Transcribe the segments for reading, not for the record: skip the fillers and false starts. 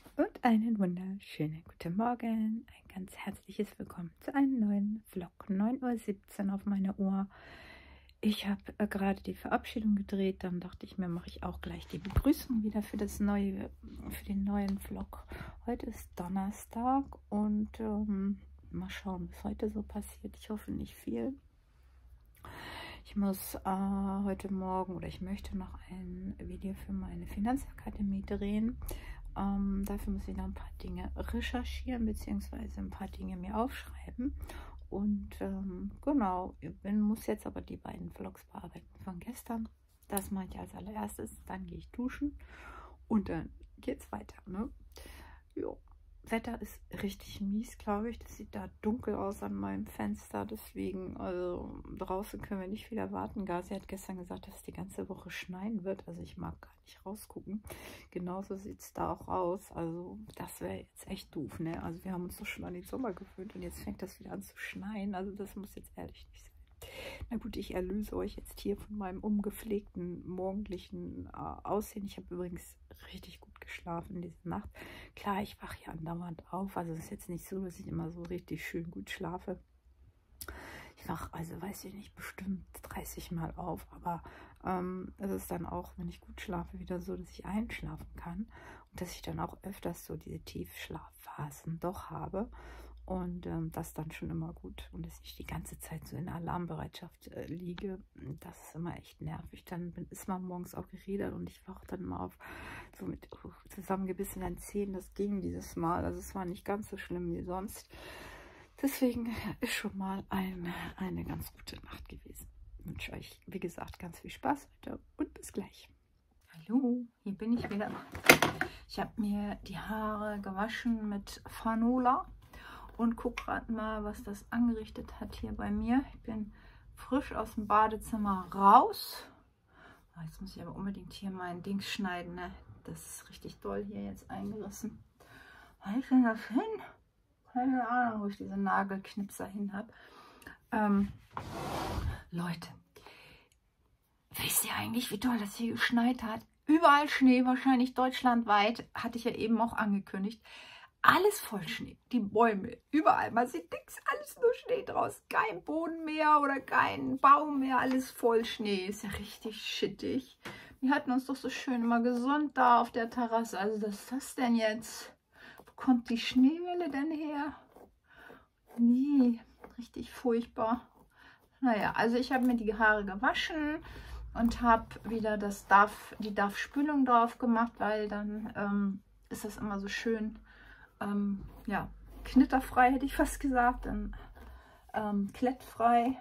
Und einen wunderschönen guten Morgen, ein ganz herzliches Willkommen zu einem neuen Vlog. 9:17 Uhr auf meiner Uhr. Ich habe gerade die Verabschiedung gedreht, dann dachte ich mir, mache ich auch gleich die Begrüßung wieder für den neuen Vlog. Heute ist Donnerstag und mal schauen, was heute so passiert. Ich hoffe nicht viel. Ich muss heute Morgen oder ich möchte noch ein Video für meine Finanzakademie drehen. Dafür muss ich noch ein paar Dinge recherchieren bzw. ein paar Dinge mir aufschreiben. Und genau, ich muss jetzt aber die beiden Vlogs bearbeiten von gestern. Das mache ich als allererstes. Dann gehe ich duschen und dann geht es weiter. Ne? Jo. Wetter ist richtig mies, glaube ich. Das sieht da dunkel aus an meinem Fenster. Deswegen, also draußen können wir nicht viel erwarten. Gazi hat gestern gesagt, dass es die ganze Woche schneien wird. Also ich mag gar nicht rausgucken. Genauso sieht es da auch aus. Also das wäre jetzt echt doof, ne? Also wir haben uns doch schon an den Sommer gewöhnt und jetzt fängt das wieder an zu schneien. Also das muss jetzt ehrlich nicht sein. Na gut, ich erlöse euch jetzt hier von meinem ungepflegten morgendlichen Aussehen. Ich habe übrigens richtig gut geschlafen diese Nacht. Klar, ich wache ja andauernd auf. Also es ist jetzt nicht so, dass ich immer so richtig schön gut schlafe. Ich wache, also weiß ich nicht, bestimmt 30 Mal auf. Aber es ist dann auch, wenn ich gut schlafe, wieder so, dass ich einschlafen kann. Und dass ich dann auch öfters so diese Tiefschlafphasen doch habe. Und das dann schon immer gut. Und dass ich die ganze Zeit so in Alarmbereitschaft liege, das ist immer echt nervig. Dann ist man morgens auch geredet und ich wache dann mal auf, so mit zusammengebissenen Zähnen. Das ging dieses Mal. Also es war nicht ganz so schlimm wie sonst. Deswegen ist schon mal eine ganz gute Nacht gewesen. Ich wünsche euch, wie gesagt, ganz viel Spaß heute und bis gleich. Hallo, hier bin ich wieder. Ich habe mir die Haare gewaschen mit Fanola. Und guck gerade mal, was das angerichtet hat hier bei mir. Ich bin frisch aus dem Badezimmer raus. Jetzt muss ich aber unbedingt hier mein Ding schneiden. Ne? Das ist richtig doll hier jetzt eingerissen. Was ist denn das hin? Keine Ahnung, wo ich diese Nagelknipser hin habe. Leute, wisst ihr eigentlich, wie doll das hier geschneit hat? Überall Schnee, wahrscheinlich deutschlandweit. Hatte ich ja eben auch angekündigt. Alles voll Schnee, die Bäume, überall, man sieht nichts, alles nur Schnee draus, kein Boden mehr oder kein Baum mehr, alles voll Schnee, ist ja richtig schittig. Wir hatten uns doch so schön immer gesund da auf der Terrasse, also was ist das denn jetzt? Wo kommt die Schneewelle denn her? Nee, richtig furchtbar. Naja, also ich habe mir die Haare gewaschen und habe wieder die DAF-Spülung drauf gemacht, weil dann ist das immer so schön. Ja, knitterfrei hätte ich fast gesagt, dann klettfrei.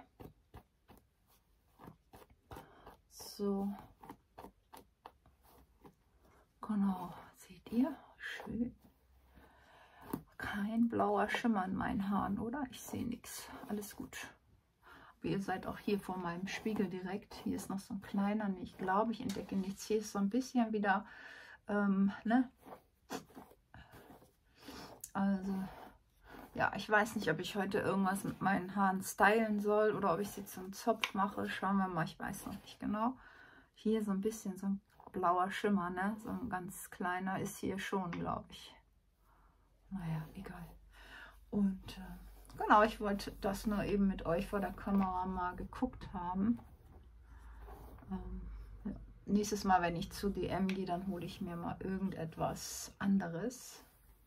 So, genau, seht ihr? Schön. Kein blauer Schimmer in meinen Haaren, oder? Ich sehe nichts. Alles gut. Aber ihr seid auch hier vor meinem Spiegel direkt. Hier ist noch so ein kleiner, ich glaube, ich entdecke nichts. Hier ist so ein bisschen wieder, ne? Also, ja, ich weiß nicht, ob ich heute irgendwas mit meinen Haaren stylen soll oder ob ich sie zum Zopf mache. Schauen wir mal, ich weiß noch nicht genau. Hier so ein bisschen so ein blauer Schimmer, ne? So ein ganz kleiner ist hier schon, glaube ich. Naja, egal. Und genau, ich wollte das nur eben mit euch vor der Kamera mal geguckt haben. Ja. Nächstes Mal, wenn ich zu DM gehe, dann hole ich mir mal irgendetwas anderes.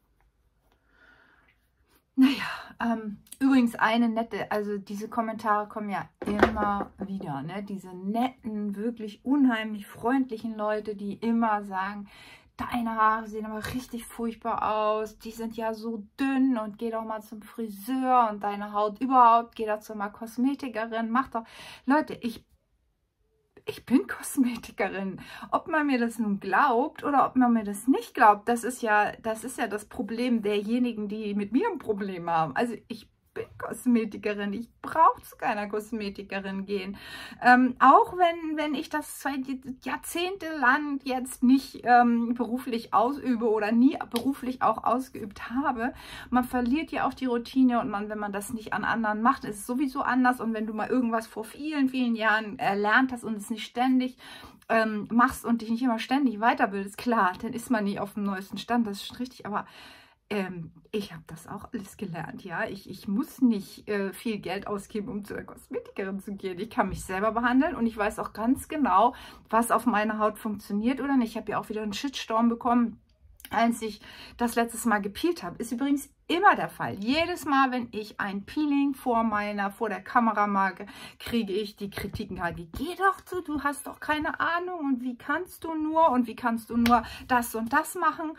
Naja, übrigens eine nette, also diese Kommentare kommen ja immer wieder, ne? Diese netten, wirklich unheimlich freundlichen Leute, die immer sagen, deine Haare sehen aber richtig furchtbar aus, die sind ja so dünn und geh doch mal zum Friseur und deine Haut überhaupt, geh doch zu mal Kosmetikerin, mach doch. Leute, ich bin Kosmetikerin. Ob man mir das nun glaubt oder ob man mir das nicht glaubt, das ist ja das Problem derjenigen, die mit mir ein Problem haben. Also ich bin Kosmetikerin. Ich brauche zu keiner Kosmetikerin gehen. Auch wenn ich das seit jahrzehntelang jetzt nicht beruflich ausübe oder nie beruflich auch ausgeübt habe. Man verliert ja auch die Routine und wenn man das nicht an anderen macht, ist es sowieso anders. Und wenn du mal irgendwas vor vielen, vielen Jahren erlernt hast und es nicht ständig machst und dich nicht immer ständig weiterbildest, klar, dann ist man nie auf dem neuesten Stand, das ist richtig, aber ich habe das auch alles gelernt, ja. Ich muss nicht viel Geld ausgeben, um zu einer Kosmetikerin zu gehen. Ich kann mich selber behandeln und ich weiß auch ganz genau, was auf meiner Haut funktioniert oder nicht. Ich habe ja auch wieder einen Shitstorm bekommen, als ich das letztes Mal gepeelt habe. Ist übrigens immer der Fall. Jedes Mal, wenn ich ein Peeling vor der Kamera mache, kriege ich die Kritiken halt, geh doch zu, du hast doch keine Ahnung und wie kannst du nur das und das machen.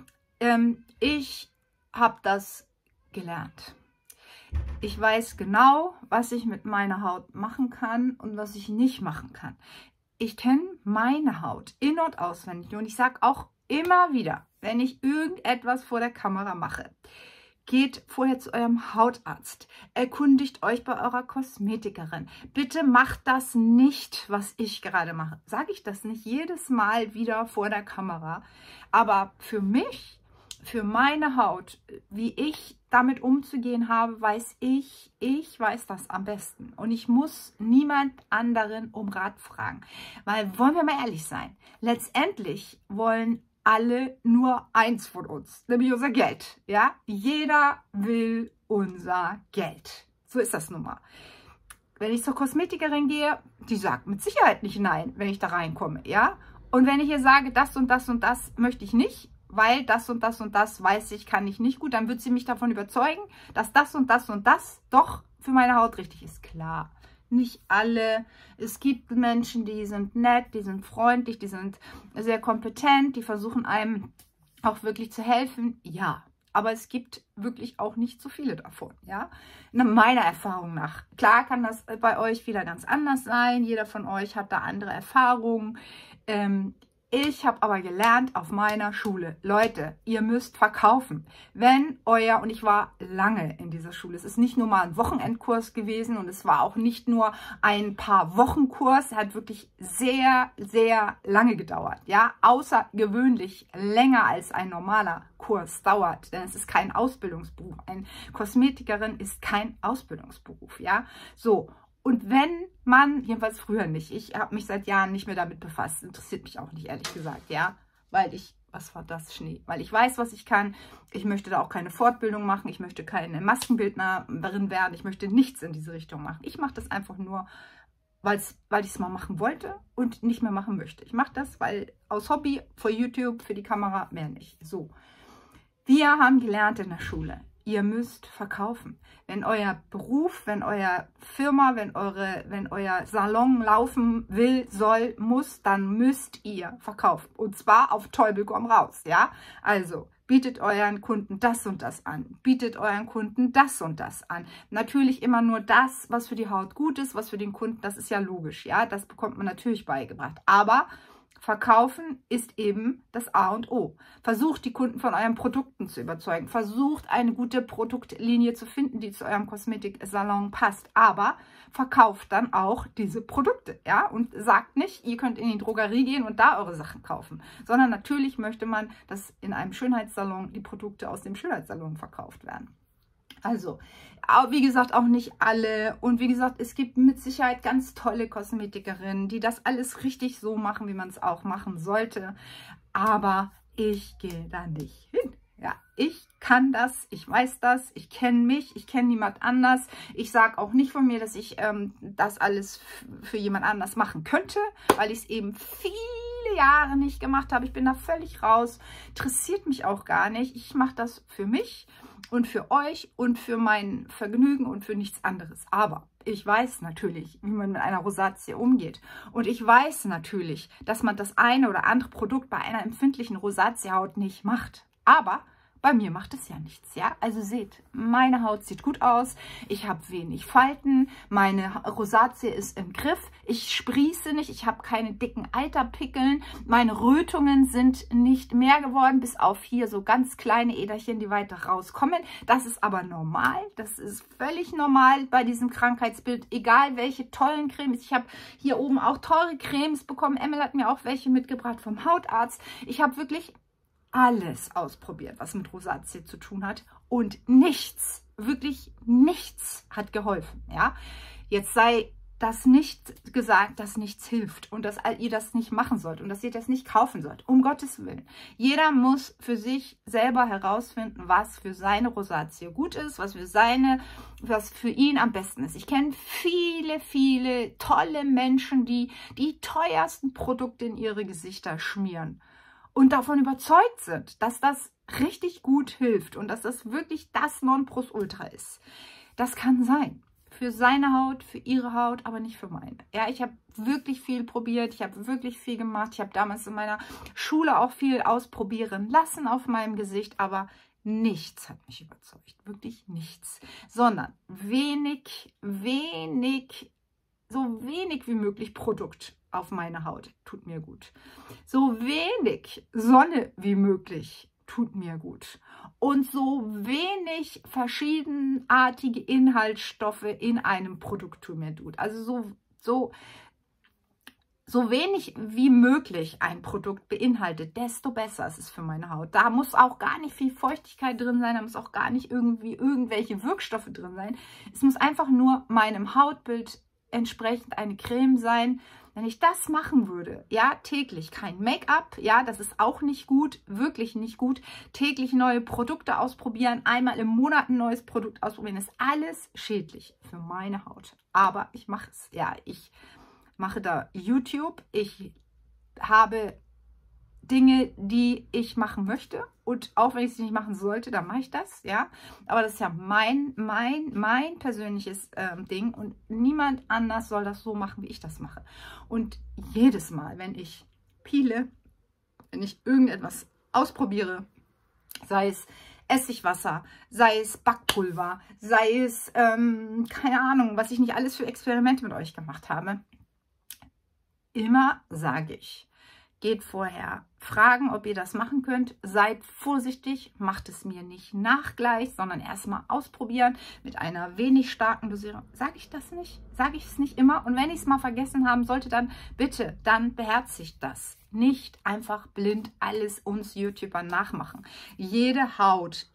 Ich habe das gelernt. Ich weiß genau, was ich mit meiner Haut machen kann und was ich nicht machen kann. Ich kenne meine Haut in- und auswendig und ich sage auch immer wieder, wenn ich irgendetwas vor der Kamera mache, geht vorher zu eurem Hautarzt, erkundigt euch bei eurer Kosmetikerin. Bitte macht das nicht, was ich gerade mache. Sage ich das nicht jedes Mal wieder vor der Kamera, aber für mich, für meine Haut, wie ich damit umzugehen habe, weiß ich weiß das am besten. Und ich muss niemand anderen um Rat fragen. Weil, wollen wir mal ehrlich sein, letztendlich wollen alle nur eins von uns, nämlich unser Geld. Ja? Jeder will unser Geld. So ist das nun mal. Wenn ich zur Kosmetikerin gehe, die sagt mit Sicherheit nicht nein, wenn ich da reinkomme. Ja? Und wenn ich ihr sage, das und das und das möchte ich nicht, weil das und das und das weiß ich, kann ich nicht gut, dann wird sie mich davon überzeugen, dass das und das und das doch für meine Haut richtig ist. Klar, nicht alle. Es gibt Menschen, die sind nett, die sind freundlich, die sind sehr kompetent, die versuchen einem auch wirklich zu helfen. Ja, aber es gibt wirklich auch nicht so viele davon, ja, meiner Erfahrung nach. Klar kann das bei euch wieder ganz anders sein, jeder von euch hat da andere Erfahrungen. Ich habe aber gelernt auf meiner Schule, Leute, ihr müsst verkaufen. Und ich war lange in dieser Schule, es ist nicht nur mal ein Wochenendkurs gewesen und es war auch nicht nur ein paar Wochenkurs, es hat wirklich sehr, sehr lange gedauert, ja, außergewöhnlich länger als ein normaler Kurs dauert, denn es ist kein Ausbildungsberuf. Eine Kosmetikerin ist kein Ausbildungsberuf, ja, so. Und wenn man, jedenfalls früher nicht, ich habe mich seit Jahren nicht mehr damit befasst, interessiert mich auch nicht, ehrlich gesagt, ja, was war das, Schnee? Weil ich weiß, was ich kann, ich möchte da auch keine Fortbildung machen, ich möchte keine Maskenbildnerin werden, ich möchte nichts in diese Richtung machen. Ich mache das einfach nur, weil ich es mal machen wollte und nicht mehr machen möchte. Ich mache das, weil aus Hobby, für YouTube, für die Kamera, mehr nicht. So, wir haben gelernt in der Schule, ihr müsst verkaufen. Wenn euer Beruf, wenn euer Firma, wenn euer Salon laufen will, soll, muss, dann müsst ihr verkaufen. Und zwar auf Teufel komm raus, ja? Also, bietet euren Kunden das und das an. Bietet euren Kunden das und das an. Natürlich immer nur das, was für die Haut gut ist, was für den Kunden, das ist ja logisch, ja? Das bekommt man natürlich beigebracht. Aber verkaufen ist eben das A und O. Versucht, die Kunden von euren Produkten zu überzeugen. Versucht, eine gute Produktlinie zu finden, die zu eurem Kosmetiksalon passt. Aber verkauft dann auch diese Produkte, ja? Und sagt nicht, ihr könnt in die Drogerie gehen und da eure Sachen kaufen. Sondern natürlich möchte man, dass in einem Schönheitssalon die Produkte aus dem Schönheitssalon verkauft werden. Also, wie gesagt, auch nicht alle. Und wie gesagt, es gibt mit Sicherheit ganz tolle Kosmetikerinnen, die das alles richtig so machen, wie man es auch machen sollte. Aber ich gehe da nicht hin. Ja, ich kann das, ich weiß das, ich kenne mich, ich kenne niemand anders. Ich sage auch nicht von mir, dass ich das alles für jemand anders machen könnte, weil ich es eben viele Jahre nicht gemacht habe. Ich bin da völlig raus, interessiert mich auch gar nicht. Ich mache das für mich und für euch und für mein Vergnügen und für nichts anderes. Aber ich weiß natürlich, wie man mit einer Rosatie umgeht. Und ich weiß natürlich, dass man das eine oder andere Produkt bei einer empfindlichen Rosatiehaut nicht macht. Aber Bei mir macht es ja nichts, ja. Also seht, meine Haut sieht gut aus, ich habe wenig Falten, meine Rosatie ist im Griff, ich sprieße nicht, ich habe keine dicken Eiterpickeln, meine Rötungen sind nicht mehr geworden, bis auf hier so ganz kleine Äderchen, die weiter rauskommen. Das ist aber normal, das ist völlig normal bei diesem Krankheitsbild, egal welche tollen Cremes. Ich habe hier oben auch teure Cremes bekommen, Emil hat mir auch welche mitgebracht vom Hautarzt. Ich habe wirklich alles ausprobiert, was mit Rosatie zu tun hat und nichts, wirklich nichts hat geholfen, ja. Jetzt sei das nicht gesagt, dass nichts hilft und dass ihr das nicht machen sollt und dass ihr das nicht kaufen sollt, um Gottes Willen. Jeder muss für sich selber herausfinden, was für seine Rosatie gut ist, was für ihn am besten ist. Ich kenne viele, viele tolle Menschen, die die teuersten Produkte in ihre Gesichter schmieren und davon überzeugt sind, dass das richtig gut hilft und dass das wirklich das Nonplusultra ist. Das kann sein. Für seine Haut, für ihre Haut, aber nicht für meine. Ja, ich habe wirklich viel probiert, ich habe wirklich viel gemacht. Ich habe damals in meiner Schule auch viel ausprobieren lassen auf meinem Gesicht, aber nichts hat mich überzeugt. Wirklich nichts. Sondern so wenig wie möglich Produkt auf meine Haut tut mir gut. So wenig Sonne wie möglich tut mir gut. Und so wenig verschiedenartige Inhaltsstoffe in einem Produkt tut mir gut. Also so wenig wie möglich ein Produkt beinhaltet, desto besser ist es für meine Haut. Da muss auch gar nicht viel Feuchtigkeit drin sein, da muss auch gar nicht irgendwie irgendwelche Wirkstoffe drin sein. Es muss einfach nur meinem Hautbild entsprechend eine Creme sein. Wenn ich das machen würde, ja, täglich kein Make-up, ja, das ist auch nicht gut, wirklich nicht gut. Täglich neue Produkte ausprobieren, einmal im Monat ein neues Produkt ausprobieren, ist alles schädlich für meine Haut. Aber ich mache es, ja, ich mache da YouTube, ich habe Dinge, die ich machen möchte und auch wenn ich sie nicht machen sollte, dann mache ich das, ja. Aber das ist ja mein persönliches Ding und niemand anders soll das so machen, wie ich das mache. Und jedes Mal, wenn ich peele, wenn ich irgendetwas ausprobiere, sei es Essigwasser, sei es Backpulver, sei es, keine Ahnung, was ich nicht alles für Experimente mit euch gemacht habe, immer sage ich, geht vorher fragen, ob ihr das machen könnt. Seid vorsichtig, macht es mir nicht nachgleich, sondern erstmal ausprobieren mit einer wenig starken Dosierung. Sage ich das nicht? Sage ich es nicht immer? Und wenn ich es mal vergessen haben sollte, dann bitte, dann beherzigt das. Nicht einfach blind alles uns YouTubern nachmachen. Jede Haut,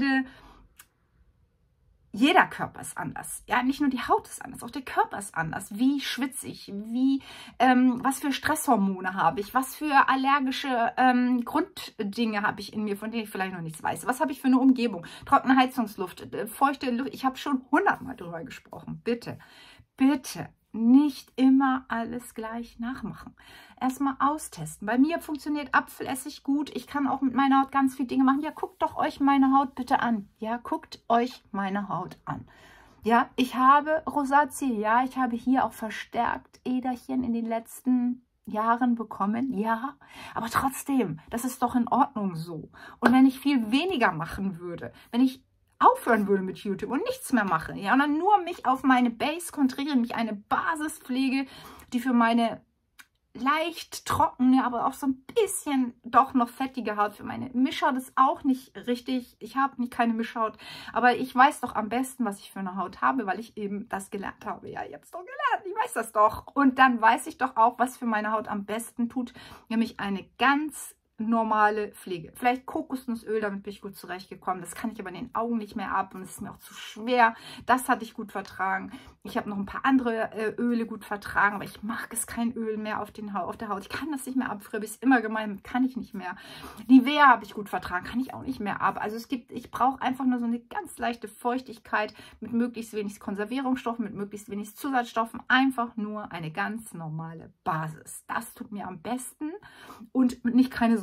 jeder Körper ist anders. Ja, nicht nur die Haut ist anders, auch der Körper ist anders. Wie schwitze ich? Was für Stresshormone habe ich? Was für allergische Grunddinge habe ich in mir, von denen ich vielleicht noch nichts weiß? Was habe ich für eine Umgebung? Trockene Heizungsluft, feuchte Luft. Ich habe schon 100-mal drüber gesprochen. Bitte, bitte nicht immer alles gleich nachmachen. Erstmal austesten. Bei mir funktioniert Apfelessig gut. Ich kann auch mit meiner Haut ganz viele Dinge machen. Ja, guckt doch euch meine Haut bitte an. Ja, guckt euch meine Haut an. Ja, ich habe Rosatie. Ja, ich habe hier auch verstärkt Äderchen in den letzten Jahren bekommen. Ja, aber trotzdem, das ist doch in Ordnung so. Und wenn ich viel weniger machen würde, wenn ich aufhören würde mit YouTube und nichts mehr mache, ja, und dann nur mich auf meine Base konzentriere, mich eine Basispflege, die für meine leicht trockene, aber auch so ein bisschen doch noch fettige Haut, für meine Mischhaut ist auch nicht richtig, ich habe keine Mischhaut, aber ich weiß doch am besten, was ich für eine Haut habe, weil ich eben das gelernt habe. Ja, ich habe es doch gelernt, ich weiß das doch. Und dann weiß ich doch auch, was für meine Haut am besten tut, nämlich eine ganz normale Pflege. Vielleicht Kokosnussöl, damit bin ich gut zurechtgekommen. Das kann ich aber in den Augen nicht mehr ab und es ist mir auch zu schwer. Das hatte ich gut vertragen. Ich habe noch ein paar andere Öle gut vertragen, aber ich mag es kein Öl mehr auf der Haut. Ich kann das nicht mehr ab. Früher habe ich es immer gemeint, kann ich nicht mehr. Nivea habe ich gut vertragen, kann ich auch nicht mehr ab. Also ich brauche einfach nur so eine ganz leichte Feuchtigkeit mit möglichst wenig Konservierungsstoffen, mit möglichst wenig Zusatzstoffen. Einfach nur eine ganz normale Basis. Das tut mir am besten und nicht keine Sonne.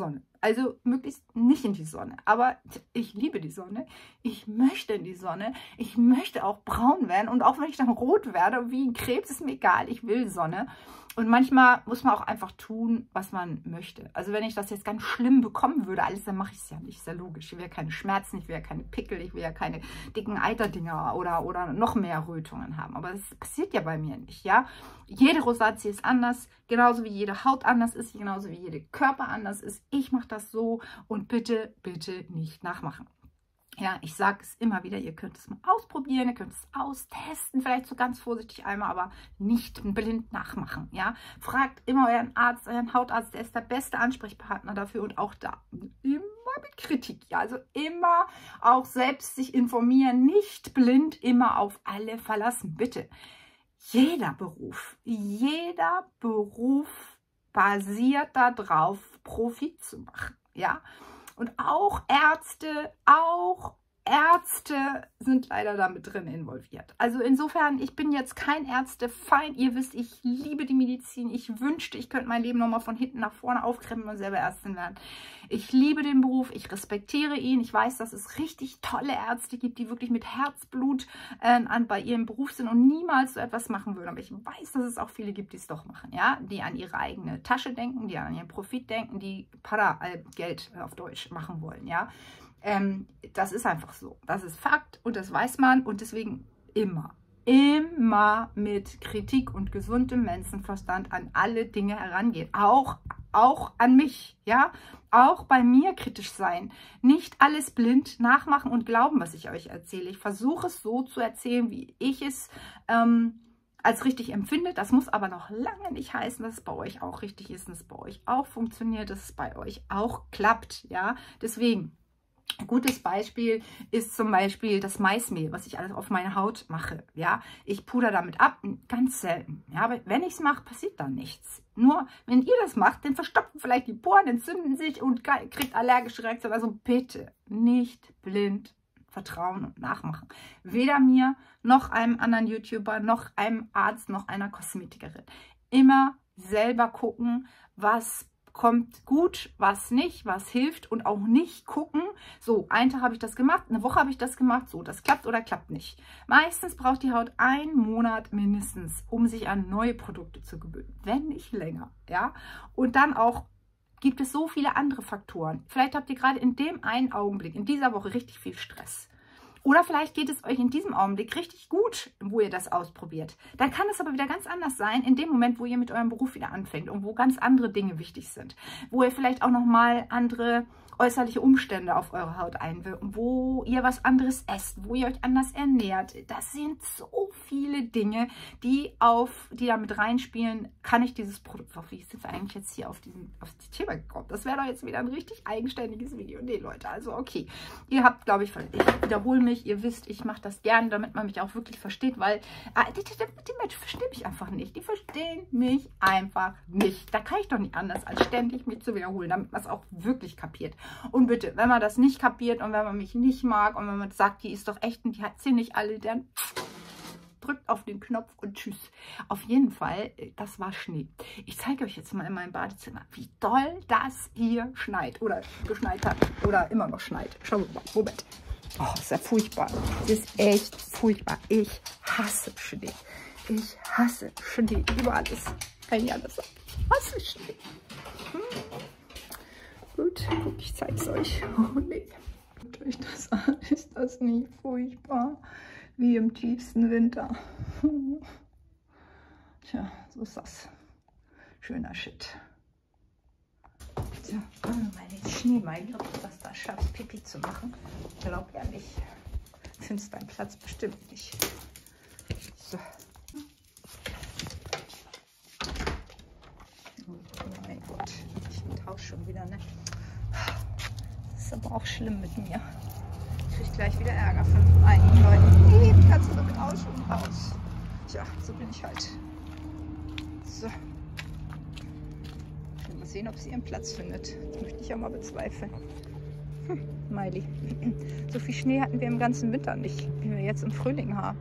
Also möglichst nicht in die Sonne. Aber ich liebe die Sonne. Ich möchte in die Sonne. Ich möchte auch braun werden. Und auch wenn ich dann rot werde, wie ein Krebs, ist mir egal. Ich will Sonne. Und manchmal muss man auch einfach tun, was man möchte. Also wenn ich das jetzt ganz schlimm bekommen würde, alles, dann mache ich es ja nicht. Ist ja logisch. Ich will ja keine Schmerzen, ich will ja keine Pickel, ich will ja keine dicken Eiterdinger oder noch mehr Rötungen haben. Aber das passiert ja bei mir nicht, ja. Jede Rosatie ist anders, genauso wie jede Haut anders ist, genauso wie jeder Körper anders ist. Ich mache das so und bitte, bitte nicht nachmachen. Ja, ich sage es immer wieder, ihr könnt es mal ausprobieren, ihr könnt es austesten, vielleicht so ganz vorsichtig einmal, aber nicht blind nachmachen, ja. Fragt immer euren Arzt, euren Hautarzt, der ist der beste Ansprechpartner dafür und auch da immer mit Kritik, ja. Also immer auch selbst sich informieren, nicht blind immer auf alle verlassen, bitte. Jeder Beruf basiert darauf, Profit zu machen, ja. Und auch Ärzte sind leider damit drin involviert. Also insofern, ich bin jetzt kein Ärztefeind. Ihr wisst, ich liebe die Medizin. Ich wünschte, ich könnte mein Leben nochmal von hinten nach vorne aufkrempeln und selber Ärztin werden. Ich liebe den Beruf, ich respektiere ihn. Ich weiß, dass es richtig tolle Ärzte gibt, die wirklich mit Herzblut bei ihrem Beruf sind und niemals so etwas machen würden. Aber ich weiß, dass es auch viele gibt, die es doch machen. Ja? Die an ihre eigene Tasche denken, die an ihren Profit denken, die Geld auf Deutsch machen wollen. Ja? Das ist einfach so. Das ist Fakt und das weiß man und deswegen immer mit Kritik und gesundem Menschenverstand an alle Dinge herangehen. Auch an mich, ja. Auch bei mir kritisch sein. Nicht alles blind nachmachen und glauben, was ich euch erzähle. Ich versuche es so zu erzählen, wie ich es als richtig empfinde. Das muss aber noch lange nicht heißen, dass es bei euch auch richtig ist, dass es bei euch auch funktioniert, dass es bei euch auch klappt, ja. Deswegen. Ein gutes Beispiel ist zum Beispiel das Maismehl, was ich alles auf meine Haut mache. Ja, ich puder damit ab, ganz selten. Ja, aber wenn ich es mache, passiert da nichts. Nur, wenn ihr das macht, dann verstopfen vielleicht die Poren, entzünden sich und kriegt allergische Reaktionen. Also bitte nicht blind vertrauen und nachmachen. Weder mir, noch einem anderen YouTuber, noch einem Arzt, noch einer Kosmetikerin. Immer selber gucken, was kommt gut, was nicht, was hilft und auch nicht gucken, so, einen Tag habe ich das gemacht, eine Woche habe ich das gemacht, so, das klappt oder klappt nicht. Meistens braucht die Haut einen Monat mindestens, um sich an neue Produkte zu gewöhnen, wenn nicht länger, ja. Und dann auch gibt es so viele andere Faktoren. Vielleicht habt ihr gerade in dem einen Augenblick, in dieser Woche richtig viel Stress. Oder vielleicht geht es euch in diesem Augenblick richtig gut, wo ihr das ausprobiert. Dann kann es aber wieder ganz anders sein, in dem Moment, wo ihr mit eurem Beruf wieder anfängt und wo ganz andere Dinge wichtig sind. Wo ihr vielleicht auch nochmal andere äußerliche Umstände auf eure Haut einwirken, wo ihr was anderes esst, wo ihr euch anders ernährt. Das sind so viele Dinge, die da mit reinspielen. Kann ich dieses Produkt, wie sind wir eigentlich jetzt hier auf das Thema gekommen? Das wäre doch jetzt wieder ein richtig eigenständiges Video. Nee, Leute, also okay. Ihr habt, glaube ich wiederhole mich, ihr wisst, ich mache das gerne, damit man mich auch wirklich versteht, weil die Menschen verstehen mich einfach nicht. Die verstehen mich einfach nicht. Da kann ich doch nicht anders, als ständig mich zu wiederholen, damit man es auch wirklich kapiert. Und bitte, wenn man das nicht kapiert und wenn man mich nicht mag und wenn man sagt, die ist doch echt und die hat sie nicht alle, dann drückt auf den Knopf und tschüss. Auf jeden Fall, das war Schnee. Ich zeige euch jetzt mal in meinem Badezimmer, wie doll das hier schneit oder geschneit hat oder immer noch schneit. Schauen wir mal, Moment. Oh, ist ja furchtbar. Das ist echt furchtbar. Ich hasse Schnee. Ich hasse Schnee über alles. Kann ich anders sagen. Ich hasse Schnee. Gut, ich zeige es euch. Oh nee. Guckt euch das an. Ist das nicht furchtbar? Wie im tiefsten Winter. Tja, so ist das. Schöner Shit. So, gucken wir mal den Schnee mal, ob du das da schaffst, Pipi zu machen. Ich glaube ja nicht. Findest deinen Platz bestimmt nicht. So. Oh mein Gott, ich tausche schon wieder, ne? Das ist aber auch schlimm mit mir. Ich kriege gleich wieder Ärger von einigen Leuten. Nee, die kannst du damit aus und raus. Tja, so bin ich halt. So. Mal sehen, ob sie ihren Platz findet. Das möchte ich ja mal bezweifeln. Miley. So viel Schnee hatten wir im ganzen Winter nicht, wie wir jetzt im Frühling haben.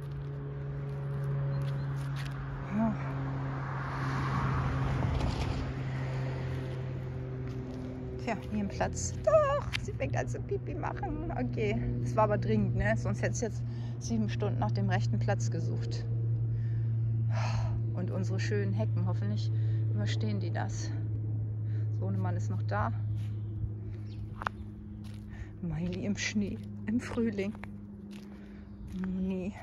Ja. ja, ihren Platz. Doch, sie fängt an zu Pipi machen. Okay, das war aber dringend, ne? Sonst hätte sie jetzt 7 Stunden nach dem rechten Platz gesucht. Und unsere schönen Hecken, hoffentlich überstehen die das. Sohnemann ist noch da. Miley im Schnee, im Frühling. Nee.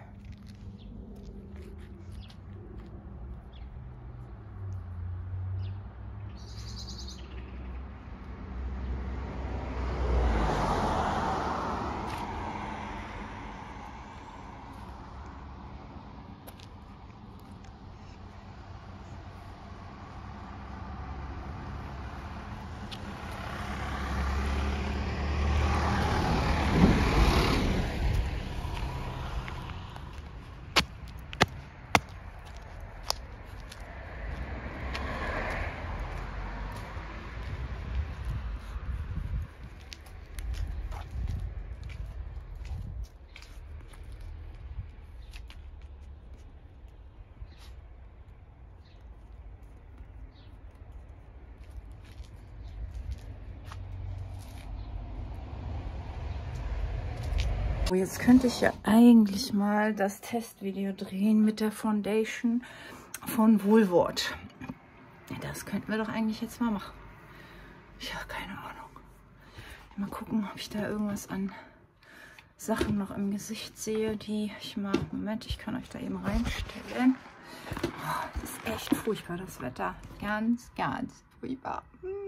Jetzt könnte ich ja eigentlich mal das Testvideo drehen mit der Foundation von Woolworth. Das könnten wir doch eigentlich jetzt mal machen. Ich habe keine Ahnung. Mal gucken, ob ich da irgendwas an Sachen noch im Gesicht sehe, die ich mal... Moment, ich kann euch da eben reinstellen. Oh, das ist echt furchtbar, das Wetter. Ganz, ganz furchtbar.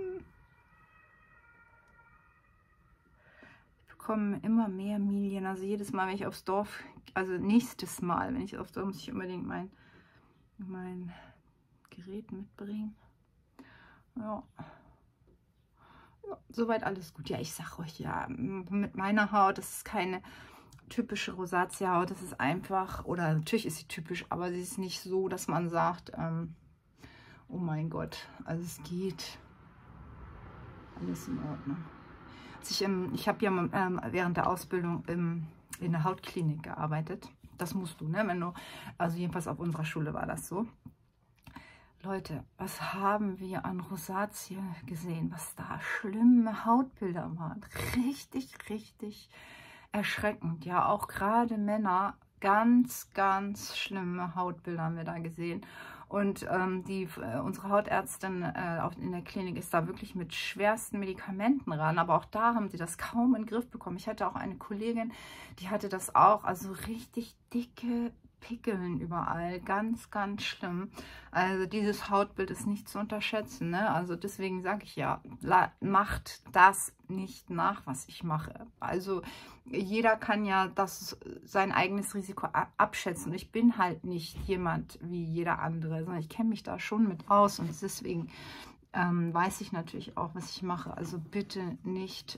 Kommen immer mehr Milien, also jedes Mal, wenn ich aufs Dorf, also nächstes Mal, wenn ich aufs Dorf, muss ich unbedingt mein Gerät mitbringen. Ja. Ja, soweit alles gut. Ja, ich sag euch ja, mit meiner Haut, das ist keine typische Rosatia-Haut, das ist einfach, oder natürlich ist sie typisch, aber sie ist nicht so, dass man sagt, oh mein Gott, also es geht alles in Ordnung. Ich habe ja während der Ausbildung in der Hautklinik gearbeitet. Das musst du, ne? Wenn du, also jedenfalls auf unserer Schule war das so. Leute, was haben wir an Rosatia gesehen? Was da schlimme Hautbilder waren. Richtig, richtig erschreckend. Ja, auch gerade Männer, ganz, ganz schlimme Hautbilder haben wir da gesehen. Und unsere Hautärztin in der Klinik ist da wirklich mit schwersten Medikamenten ran. Aber auch da haben sie das kaum in den Griff bekommen. Ich hatte auch eine Kollegin, die hatte das auch. Also richtig dicke Pickeln überall. Ganz, ganz schlimm. Also dieses Hautbild ist nicht zu unterschätzen. Ne? Also deswegen sage ich ja, macht das nicht nach, was ich mache. Also jeder kann ja sein eigenes Risiko abschätzen. Ich bin halt nicht jemand wie jeder andere, sondern ich kenne mich da schon mit aus. Und deswegen weiß ich natürlich auch, was ich mache. Also bitte nicht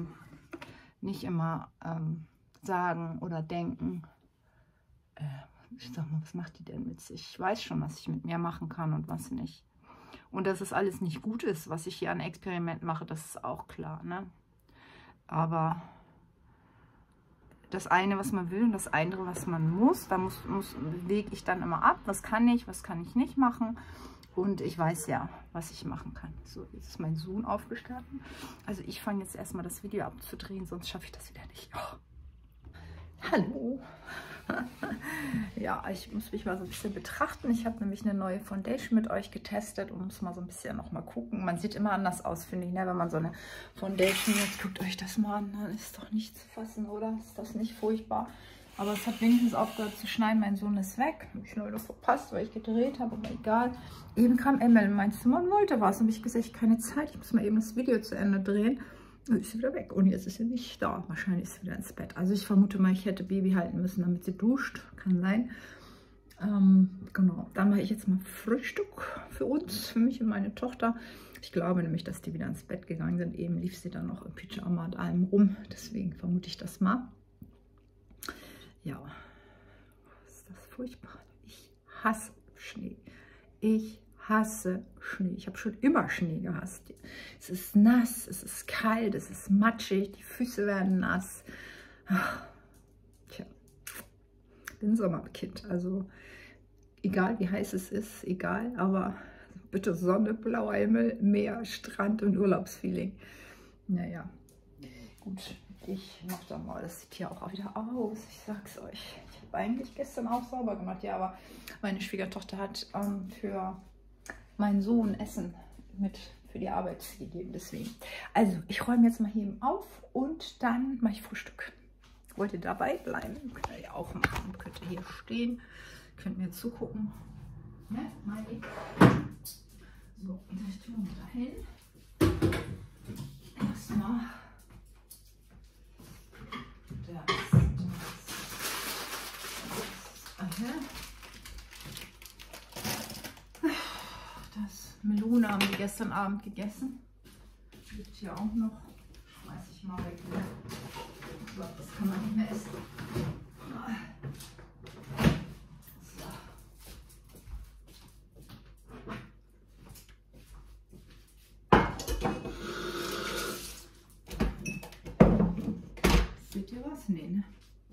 immer sagen oder denken, ich sag mal, was macht die denn mit sich? Ich weiß schon, was ich mit mir machen kann und was nicht. Und dass es alles nicht gut ist, was ich hier an Experiment mache, das ist auch klar, ne? Aber das eine, was man will und das andere, was man muss, da wege ich dann immer ab, was kann ich nicht machen. Und ich weiß ja, was ich machen kann. So, jetzt ist mein Sohn aufgestanden. Also ich fange jetzt erstmal das Video abzudrehen, sonst schaffe ich das wieder nicht. Oh. Hallo. Ja, ich muss mich mal so ein bisschen betrachten. Ich habe nämlich eine neue Foundation mit euch getestet und muss mal so ein bisschen noch mal gucken. Man sieht immer anders aus, finde ich, ne? Wenn man so eine Foundation, jetzt guckt euch das mal an, dann ist doch nicht zu fassen, oder? Ist das nicht furchtbar? Aber es hat wenigstens aufgehört zu schneien. Mein Sohn ist weg. Habe ich leider verpasst, weil ich gedreht habe, aber egal. Eben kam Emil in mein Zimmer und wollte was. Und habe ich gesagt, ich habe keine Zeit, ich muss mal eben das Video zu Ende drehen. Und ist sie wieder weg. Und jetzt ist sie nicht da. Wahrscheinlich ist sie wieder ins Bett. Also ich vermute mal, ich hätte Baby halten müssen, damit sie duscht. Kann sein. Genau. Dann mache ich jetzt mal Frühstück für uns, für mich und meine Tochter. Ich glaube nämlich, dass die wieder ins Bett gegangen sind. Eben lief sie dann noch im Pyjama und allem rum. Deswegen vermute ich das mal. Ja. Ist das furchtbar. Ich hasse Schnee. Ich hasse Schnee. Ich habe schon immer Schnee gehasst. Es ist nass, es ist kalt, es ist matschig, die Füße werden nass. Tja, ich bin Sommerkind. Also egal wie heiß es ist, egal, aber bitte Sonne, blauer Himmel, Meer, Strand und Urlaubsfeeling. Naja, gut, ich mache dann mal, das sieht ja auch wieder aus, ich sag's euch. Ich habe eigentlich gestern auch sauber gemacht, ja, aber meine Schwiegertochter hat für meinen Sohn Essen mit für die Arbeit gegeben, deswegen. Also, ich räume jetzt mal hier eben auf und dann mache ich Frühstück. Wollt ihr dabei bleiben? Könnt ihr ja auch machen, könnt ihr hier stehen, könnt mir zugucken. Ne? So, ich tue mal dahin. Erstmal das Melone haben wir gestern Abend gegessen. Gibt hier auch noch. Schmeiß ich mal weg. Ich glaube, das kann man nicht mehr essen. Seht ihr was? Nee, ne?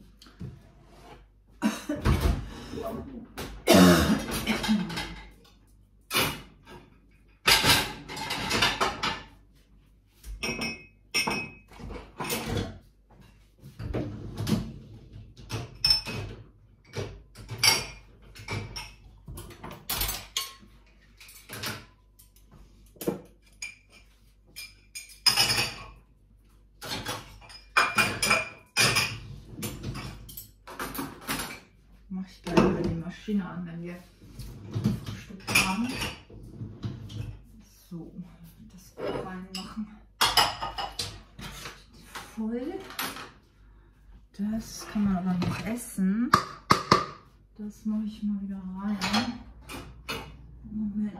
Mache ich gleich wieder die Maschine an, wenn wir Frühstück haben. So, das reinmachen. Voll. Das kann man aber noch essen. Das mache ich mal wieder rein. Moment.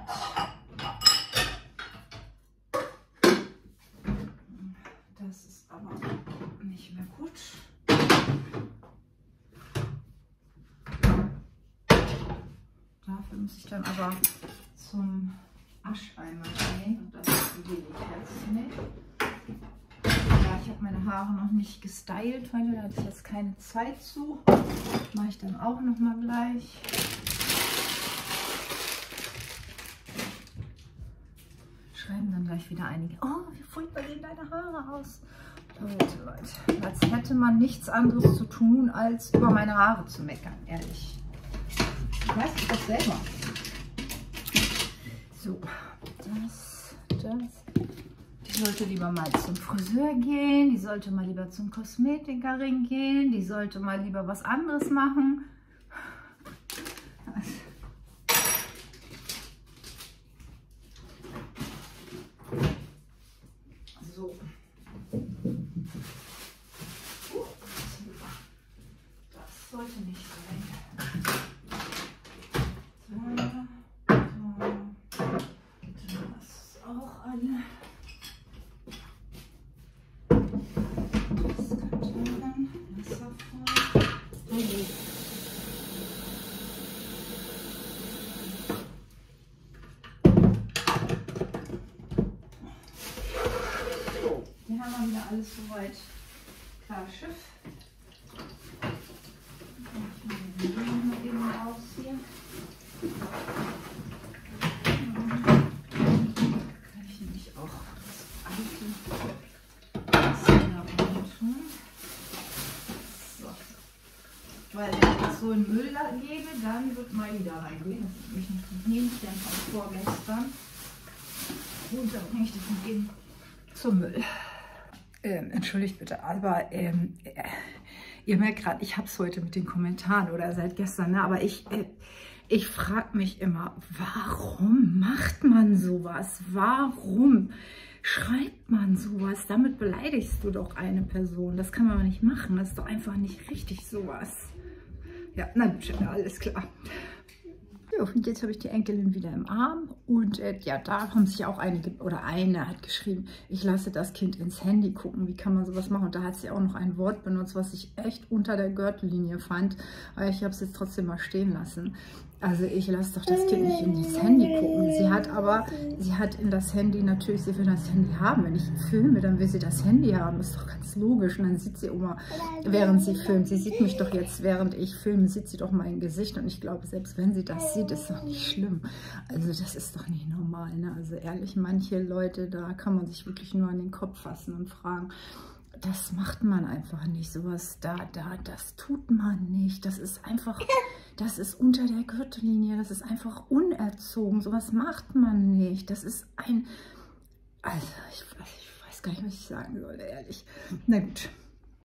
Das ist aber nicht mehr gut. Dafür muss ich dann aber zum Ascheimer gehen und das will ich jetzt nicht. Ja, ich habe meine Haare noch nicht gestylt heute, da hatte ich jetzt keine Zeit zu. Mache ich dann auch noch mal gleich. Schreiben dann gleich wieder einige, oh, wie furchtbar sehen deine Haare aus. Leute, als hätte man nichts anderes zu tun, als über meine Haare zu meckern, ehrlich. Ich weiß ich das selber. So, das. Die sollte lieber mal zum Friseur gehen, die sollte mal lieber zum Kosmetikerin gehen, die sollte mal lieber was anderes machen. So. Das sollte nicht sein. Hier haben wir wieder alles soweit klar Schiff. Ich mache mal eben raus hier. Kann ich nämlich auch das alte tun. So. Weil wenn ich das so in Müll gebe, dann wird mal wieder reingehen. Das ist nämlich nicht ein Hähnchen von vorgestern. Und dann bringe ich das mit eben zum Müll. Entschuldigt bitte, aber ihr merkt gerade, ich habe es heute mit den Kommentaren oder seit gestern, ne? Aber ich frage mich immer, warum macht man sowas? Warum schreibt man sowas? Damit beleidigst du doch eine Person. Das kann man aber nicht machen. Das ist doch einfach nicht richtig, sowas. Ja, na gut, alles klar. Ja, und jetzt habe ich die Enkelin wieder im Arm und ja, da haben sich auch einige, oder eine hat geschrieben, ich lasse das Kind ins Handy gucken, wie kann man sowas machen? Und da hat sie auch noch ein Wort benutzt, was ich echt unter der Gürtellinie fand, aber ich habe es jetzt trotzdem mal stehen lassen. Also ich lasse doch das Kind nicht in das Handy gucken. Sie hat in das Handy natürlich, sie will das Handy haben. Wenn ich filme, dann will sie das Handy haben. Das ist doch ganz logisch. Und dann sieht sie immer, während sie filmt. Sie sieht mich doch jetzt, während ich filme, sieht sie doch mein Gesicht. Und ich glaube, selbst wenn sie das sieht, ist doch nicht schlimm. Also das ist doch nicht normal, ne? Also ehrlich, manche Leute, da kann man sich wirklich nur an den Kopf fassen und fragen, das macht man einfach nicht, sowas das tut man nicht, das ist einfach, das ist unter der Gürtellinie, das ist einfach unerzogen, sowas macht man nicht, das ist also ich weiß gar nicht, was ich sagen soll, ehrlich. Na gut.